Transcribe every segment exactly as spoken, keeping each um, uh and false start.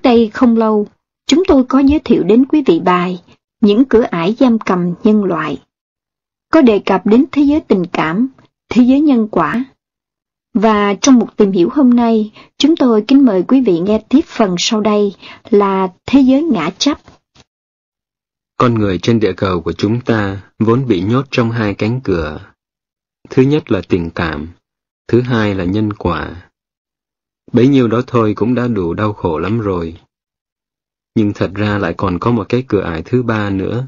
đây không lâu, chúng tôi có giới thiệu đến quý vị bài Những cửa ải giam cầm nhân loại. Có đề cập đến thế giới tình cảm, thế giới nhân quả. Và trong một tìm hiểu hôm nay, chúng tôi kính mời quý vị nghe tiếp phần sau đây là thế giới ngã chấp. Con người trên địa cầu của chúng ta vốn bị nhốt trong hai cánh cửa. Thứ nhất là tình cảm, thứ hai là nhân quả. Bấy nhiêu đó thôi cũng đã đủ đau khổ lắm rồi. Nhưng thật ra lại còn có một cái cửa ải thứ ba nữa.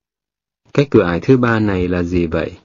Cái cửa ải thứ ba này là gì vậy?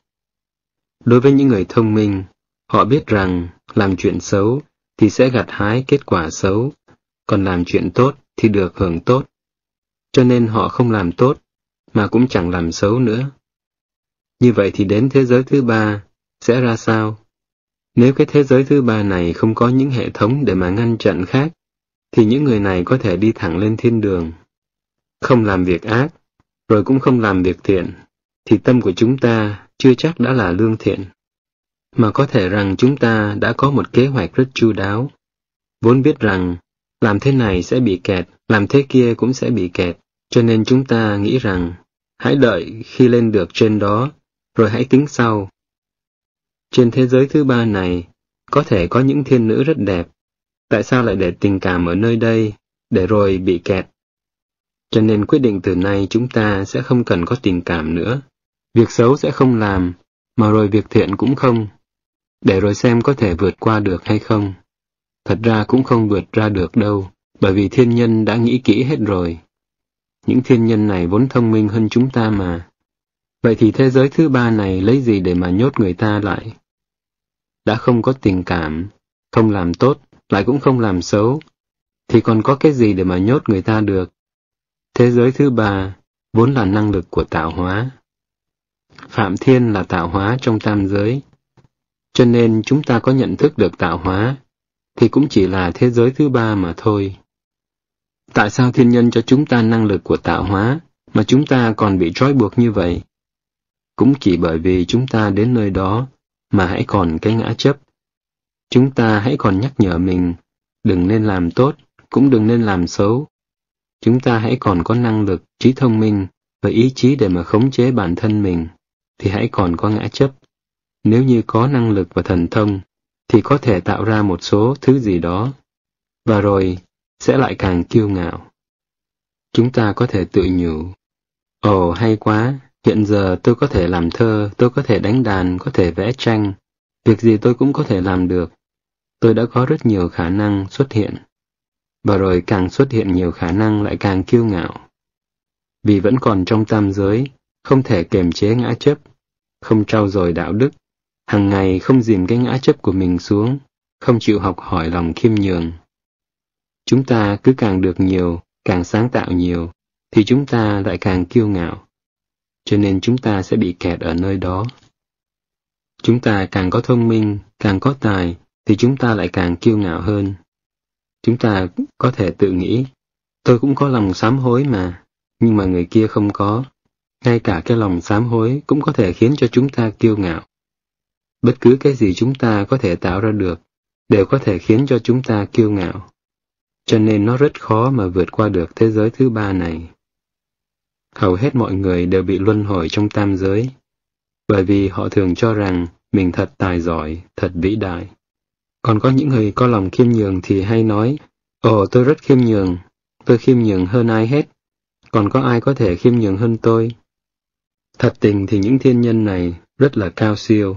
Đối với những người thông minh, họ biết rằng làm chuyện xấu thì sẽ gặt hái kết quả xấu, còn làm chuyện tốt thì được hưởng tốt. Cho nên họ không làm tốt, mà cũng chẳng làm xấu nữa. Như vậy thì đến thế giới thứ ba sẽ ra sao? Nếu cái thế giới thứ ba này không có những hệ thống để mà ngăn chặn khác, thì những người này có thể đi thẳng lên thiên đường. Không làm việc ác, rồi cũng không làm việc thiện, thì tâm của chúng ta chưa chắc đã là lương thiện. Mà có thể rằng chúng ta đã có một kế hoạch rất chu đáo, vốn biết rằng làm thế này sẽ bị kẹt, làm thế kia cũng sẽ bị kẹt, cho nên chúng ta nghĩ rằng hãy đợi khi lên được trên đó, rồi hãy tính sau. Trên thế giới thứ ba này, có thể có những thiên nữ rất đẹp, tại sao lại để tình cảm ở nơi đây, để rồi bị kẹt? Cho nên quyết định từ nay chúng ta sẽ không cần có tình cảm nữa. Việc xấu sẽ không làm, mà rồi việc thiện cũng không. Để rồi xem có thể vượt qua được hay không. Thật ra cũng không vượt ra được đâu, bởi vì thiên nhân đã nghĩ kỹ hết rồi. Những thiên nhân này vốn thông minh hơn chúng ta mà. Vậy thì thế giới thứ ba này lấy gì để mà nhốt người ta lại? Đã không có tình cảm, không làm tốt, lại cũng không làm xấu, thì còn có cái gì để mà nhốt người ta được? Thế giới thứ ba vốn là năng lực của tạo hóa. Phạm Thiên là tạo hóa trong tam giới. Cho nên chúng ta có nhận thức được tạo hóa, thì cũng chỉ là thế giới thứ ba mà thôi. Tại sao thiên nhân cho chúng ta năng lực của tạo hóa, mà chúng ta còn bị trói buộc như vậy? Cũng chỉ bởi vì chúng ta đến nơi đó, mà hãy còn cái ngã chấp. Chúng ta hãy còn nhắc nhở mình, đừng nên làm tốt, cũng đừng nên làm xấu. Chúng ta hãy còn có năng lực, trí thông minh và ý chí để mà khống chế bản thân mình, thì hãy còn có ngã chấp. Nếu như có năng lực và thần thông, thì có thể tạo ra một số thứ gì đó, và rồi sẽ lại càng kiêu ngạo. Chúng ta có thể tự nhủ, ồ hay quá, hiện giờ tôi có thể làm thơ, tôi có thể đánh đàn, có thể vẽ tranh, việc gì tôi cũng có thể làm được. Tôi đã có rất nhiều khả năng xuất hiện. Và rồi càng xuất hiện nhiều khả năng lại càng kiêu ngạo. Vì vẫn còn trong tam giới, không thể kiềm chế ngã chấp, không trau dồi đạo đức, hàng ngày không dìm cái ngã chấp của mình xuống, không chịu học hỏi lòng khiêm nhường. Chúng ta cứ càng được nhiều, càng sáng tạo nhiều, thì chúng ta lại càng kiêu ngạo. Cho nên chúng ta sẽ bị kẹt ở nơi đó. Chúng ta càng có thông minh, càng có tài, thì chúng ta lại càng kiêu ngạo hơn. Chúng ta có thể tự nghĩ, tôi cũng có lòng sám hối mà, nhưng mà người kia không có. Ngay cả cái lòng sám hối cũng có thể khiến cho chúng ta kiêu ngạo. Bất cứ cái gì chúng ta có thể tạo ra được, đều có thể khiến cho chúng ta kiêu ngạo. Cho nên nó rất khó mà vượt qua được thế giới thứ ba này. Hầu hết mọi người đều bị luân hồi trong tam giới, bởi vì họ thường cho rằng mình thật tài giỏi, thật vĩ đại. Còn có những người có lòng khiêm nhường thì hay nói, ồ tôi rất khiêm nhường, tôi khiêm nhường hơn ai hết, còn có ai có thể khiêm nhường hơn tôi? Thật tình thì những thiên nhân này rất là cao siêu.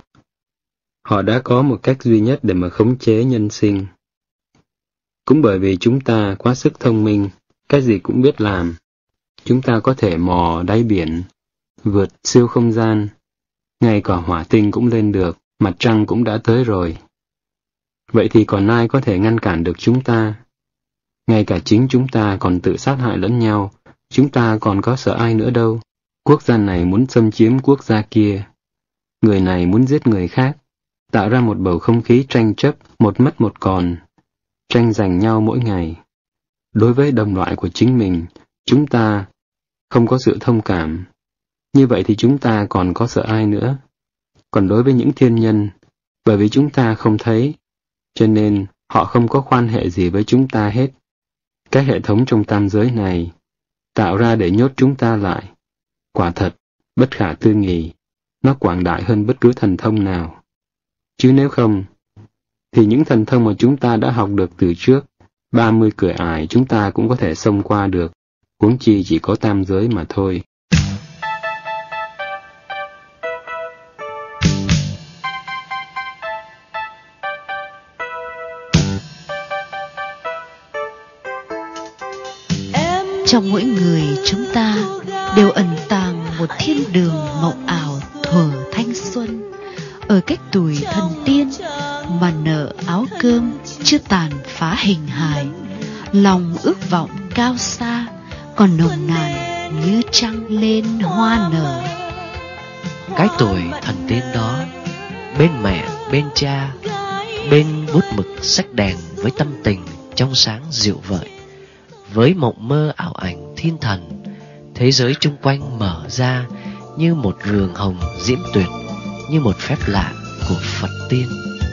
Họ đã có một cách duy nhất để mà khống chế nhân sinh. Cũng bởi vì chúng ta quá sức thông minh, cái gì cũng biết làm. Chúng ta có thể mò đáy biển, vượt siêu không gian, ngay cả hỏa tinh cũng lên được, mặt trăng cũng đã tới rồi. Vậy thì còn ai có thể ngăn cản được chúng ta? Ngay cả chính chúng ta còn tự sát hại lẫn nhau, chúng ta còn có sợ ai nữa đâu. Quốc gia này muốn xâm chiếm quốc gia kia. Người này muốn giết người khác, tạo ra một bầu không khí tranh chấp, một mất một còn, tranh giành nhau mỗi ngày. Đối với đồng loại của chính mình, chúng ta không có sự thông cảm. Như vậy thì chúng ta còn có sợ ai nữa? Còn đối với những thiên nhân, bởi vì chúng ta không thấy, cho nên họ không có quan hệ gì với chúng ta hết. Cái hệ thống trong tam giới này tạo ra để nhốt chúng ta lại, quả thật, bất khả tư nghị, nó quảng đại hơn bất cứ thần thông nào. Chứ nếu không, thì những thần thông mà chúng ta đã học được từ trước, ba mươi cửa ải chúng ta cũng có thể xông qua được, huống chi chỉ có tam giới mà thôi. Trong mỗi người chúng ta đều ẩn tàng một thiên đường mộng ảo thuở thanh xuân, ở cách tuổi thần tiên mà nở áo cơm chưa tàn phá hình hài, lòng ước vọng cao xa còn nồng nàn như trăng lên hoa nở. Cái tuổi thần tiên đó, bên mẹ bên cha, bên bút mực sách đèn với tâm tình trong sáng dịu vợi, với mộng mơ ảo ảnh thiên thần, thế giới chung quanh mở ra như một vườn hồng diễm tuyệt, như một phép lạ của Phật tiên.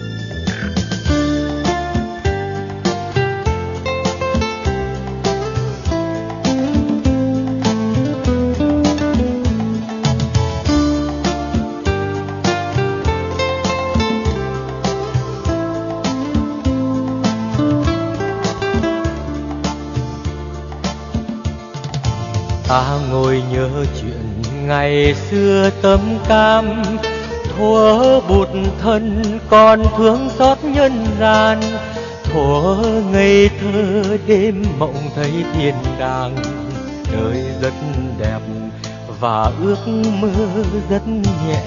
Ta ngồi nhớ chuyện ngày xưa tâm cam, thuở bụt thân còn thương xót nhân gian, thuở ngây thơ đêm mộng thấy thiên đàng. Đời rất đẹp và ước mơ rất nhẹ,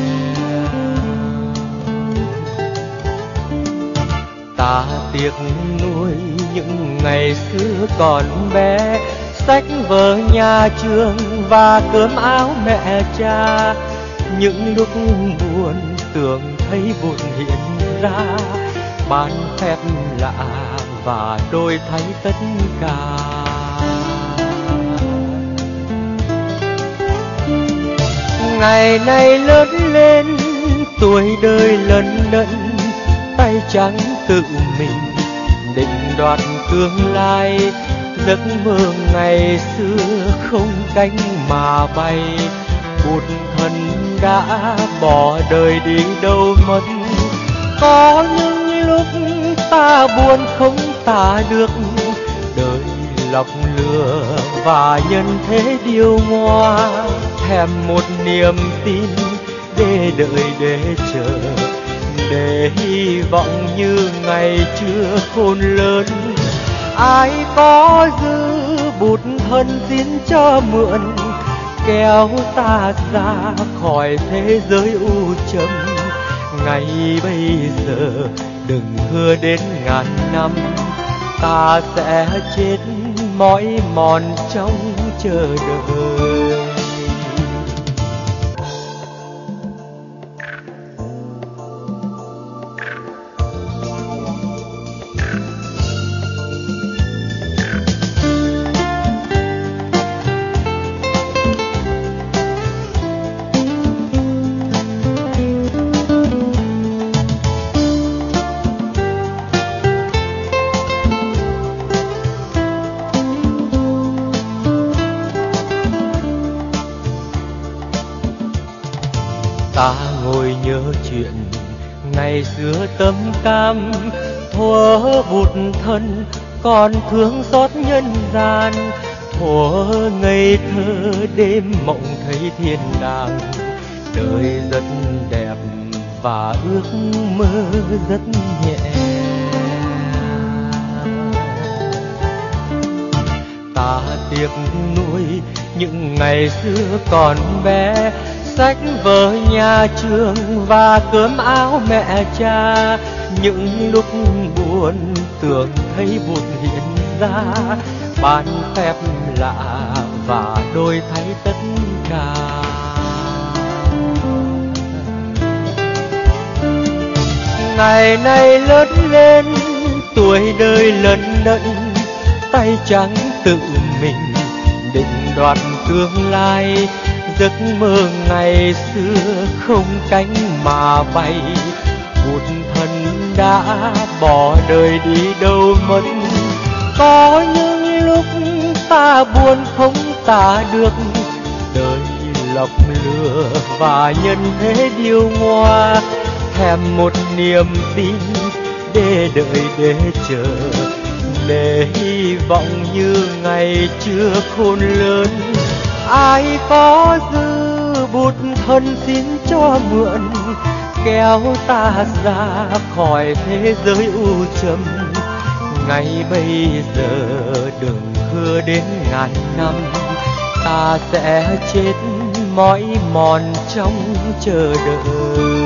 ta tiếc nuối những ngày xưa còn bé, sách vở nhà trường và cơm áo mẹ cha. Những lúc buồn tưởng thấy buồn hiện ra, ban phép lạ và đổi thay tất cả. Ngày nay lớn lên, tuổi đời lận đận, tay trắng tự mình định đoạt tương lai. Giấc mơ ngày xưa không cánh mà bay, bụt thân đã bỏ đời đi đâu mất. Có những lúc ta buồn không tả được, đời lọc lừa và nhân thế điêu ngoa. Thèm một niềm tin để đợi để chờ, để hy vọng như ngày chưa khôn lớn. Ai có dư bụt thân xin cho mượn, kéo ta ra khỏi thế giới u trầm. Ngày bây giờ đừng hứa đến ngàn năm, ta sẽ chết mỏi mòn trong chờ đợi. Ta ngồi nhớ chuyện ngày xưa tâm cam, thuở bụt thân còn thương xót nhân gian. Thuở ngây thơ đêm mộng thấy thiên đàng, đời rất đẹp và ước mơ rất nhẹ. Ta tiếc nuối những ngày xưa còn bé, sách vở nhà trường và cơm áo mẹ cha. Những lúc buồn tưởng thấy buồn hiện ra, ban phép lạ và đổi thay tất cả. Ngày nay lớn lên, tuổi đời lận đận, tay trắng tự mình định đoạt tương lai. Giấc mơ ngày xưa không cánh mà bay, bụt thân đã bỏ đời đi đâu mất. Có những ta buồn không tả được, đời lọc lừa và nhân thế điều ngoa, thèm một niềm tin để đợi để chờ, để hy vọng như ngày chưa khôn lớn. Ai có dư bút thân xin cho mượn, kéo ta ra khỏi thế giới u trầm. Ngày bây giờ đừng hứa đến ngàn năm, ta sẽ chết mỏi mòn trong chờ đợi.